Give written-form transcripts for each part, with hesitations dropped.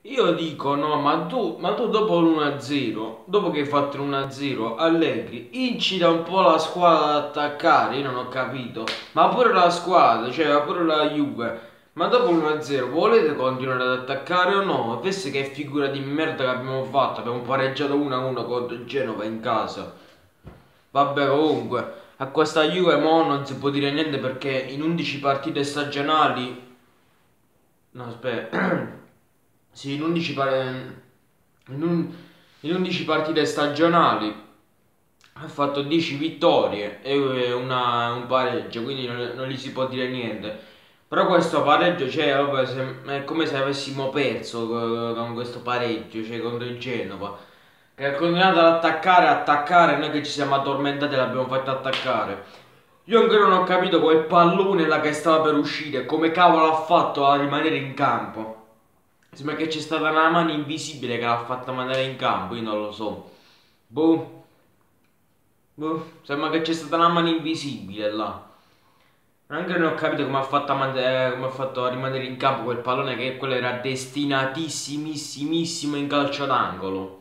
Io dico no, ma tu dopo l'1-0, dopo che hai fatto l'1-0, Allegri, incita un po' la squadra ad attaccare, io non ho capito. Ma pure la squadra, cioè ma pure la Juve. Ma dopo l'1-0 volete continuare ad attaccare o no? Pensi che figura di merda che abbiamo fatto? Abbiamo pareggiato 1-1 contro il Genova in casa. Vabbè, comunque, a questa Juve mo non si può dire niente perché in 11 partite stagionali. No, aspetta. Sì, in un- in 11 partite stagionali ha fatto 10 vittorie e un pareggio, quindi non gli si può dire niente. Però questo pareggio, cioè, vabbè, è come se avessimo perso con questo pareggio, cioè contro il Genova. Che ha continuato ad attaccare, non è che ci siamo addormentati e l'abbiamo fatto attaccare. Io ancora non ho capito quel pallone là che stava per uscire, come cavolo ha fatto a rimanere in campo. Sembra che c'è stata una mano invisibile che l'ha fatta mandare in campo, io non lo so. Boh, boh, sembra che c'è stata una mano invisibile là. Anche non ho capito come ha fatto come ha fatto a rimanere in campo quel pallone che quello era destinatissimissimo in calcio d'angolo.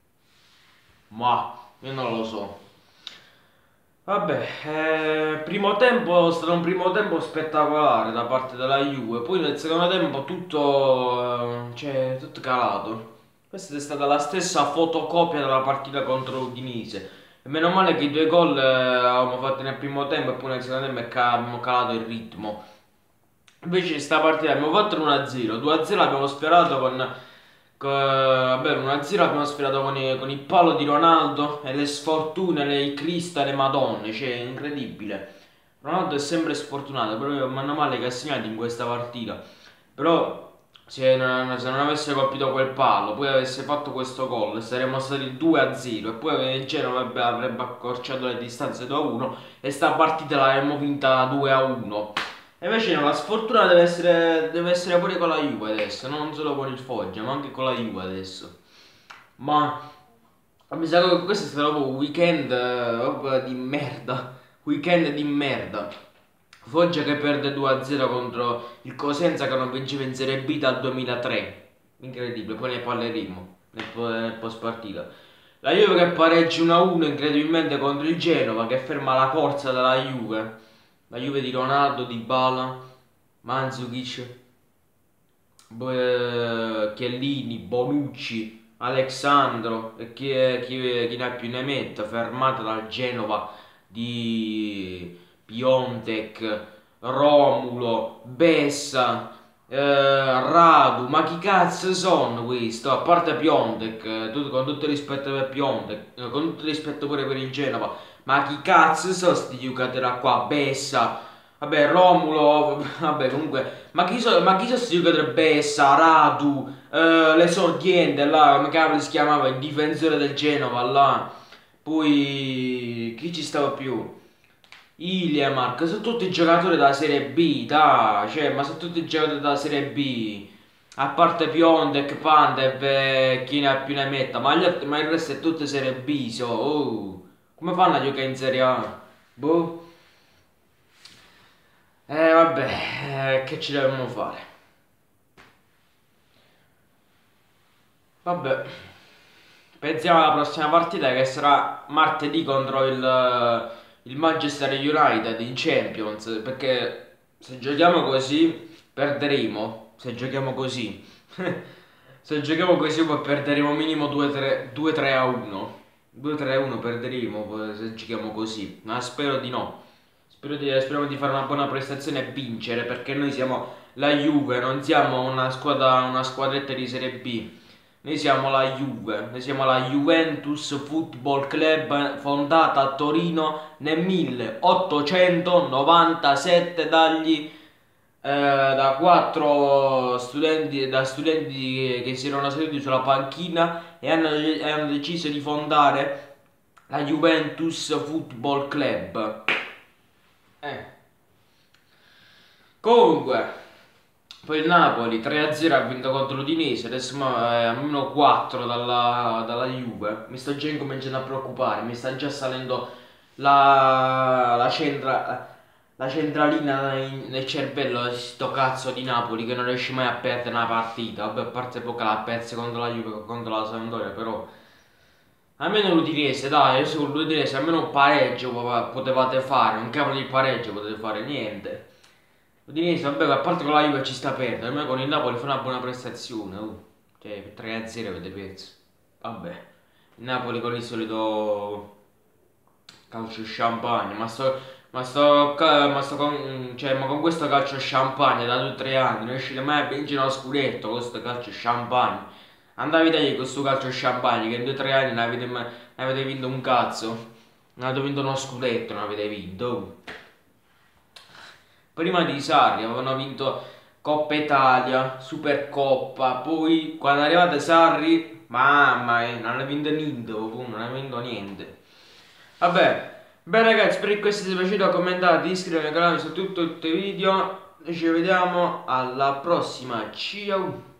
Ma io non lo so. Vabbè, primo tempo è stato un primo tempo spettacolare da parte della Juve, poi nel secondo tempo tutto, cioè, tutto calato. Questa è stata la stessa fotocopia della partita contro l'Udinese. E meno male che i due gol avevamo fatto nel primo tempo e poi nel secondo tempo abbiamo calato il ritmo. Invece sta partita abbiamo fatto 1-0, 2-0 abbiamo sperato vabbè, 1-0 abbiamo sperato con il palo di Ronaldo e le sfortune, il Cristo e le Madonne, cioè incredibile. Ronaldo è sempre sfortunato, però mano male che ha segnato in questa partita. Però se non avesse colpito quel palo, poi avesse fatto questo gol, saremmo stati 2-0 e poi il Genoa avrebbe accorciato le distanze 2-1 e sta partita l'avremmo vinta 2-1. E invece no, la sfortuna deve essere pure con la Juve adesso, non solo con il Foggia, ma anche con la Juve adesso. Ma mi sa che questo è stato proprio un weekend proprio di merda. Weekend di merda. Foggia che perde 2-0 contro il Cosenza che non vinceva in Serie B dal 2003. Incredibile, poi ne parleremo nel post partita. La Juve che pareggia 1-1 incredibilmente contro il Genova che ferma la corsa della Juve. La Juve di Ronaldo, Dybala, Mandzukic, Chiellini, Bonucci, Alexandro e chi ne ha più ne metta, fermata dal Genova di Piontek, Romulo, Bessa, Radu, ma chi cazzo sono questo? A parte Piontek, con tutto il rispetto per Piontek, con tutto il rispetto pure per il Genova, ma chi cazzo sono sti giocatori qua? Bessa, vabbè, Romulo, vabbè, comunque, ma chi sono sti giocatori? Bessa, Radu, l'esordiente là, come cavolo si chiamava, il difensore del Genova là, poi chi ci stava più? Iliamark, sono tutti giocatori della Serie B, dai, cioè, ma sono tutti giocatori della Serie B. A parte Piontek, Pandev e chi ne ha più ne metta, ma il resto è tutto Serie B, so, oh. Come fanno a giocare in Serie A? Boh. Vabbè, che ci dobbiamo fare? Vabbè. Pensiamo alla prossima partita che sarà martedì contro il Manchester United in Champions. Perché se giochiamo così perderemo. Se giochiamo così. Se giochiamo così poi perderemo minimo 2-3-1. 2-3-1 perderemo se giochiamo così. Ma spero di no. Speriamo di fare una buona prestazione e vincere perché noi siamo la Juve, non siamo una squadretta di Serie B. Noi siamo la Juve, noi siamo la Juventus Football Club fondata a Torino nel 1897 da quattro studenti, da studenti che si erano seduti sulla panchina e hanno deciso di fondare la Juventus Football Club. Eh. Comunque, poi il Napoli 3-0 ha vinto contro l'Udinese, adesso è a meno 4 dalla Juve. Mi sto già incominciando a preoccupare, mi sta già salendo la, la, centra, la centralina nel cervello di sto cazzo di Napoli che non riesce mai a perdere una partita. Vabbè, a parte poca l'ha persa contro la Juve, contro la Sampdoria, però almeno l'Udinese, dai, su l'Udinese almeno un pareggio potevate fare, un cavolo di pareggio potete fare, niente. L'Udinese, vabbè, a parte con la Juve ci sta a perdere, almeno con il Napoli fa una buona prestazione, cioè per 3-0 avete perso. Vabbè, il Napoli con il solito calcio champagne, ma con questo calcio champagne da 2 o 3 anni non riuscite mai a vincere uno scudetto con questo calcio champagne. Andavi da lì con questo calcio champagne che in 2 o 3 anni non avete vinto un cazzo. Non avete vinto uno scudetto, non avete vinto. Prima di Sarri avevano vinto Coppa Italia, Supercoppa, poi quando è arrivato Sarri, mamma mia, non ha vinto niente, non ha vinto niente. Vabbè, beh ragazzi, spero che questo sia piaciuto, commentate, iscrivetevi al canale su tutti i video, noi ci vediamo alla prossima, ciao!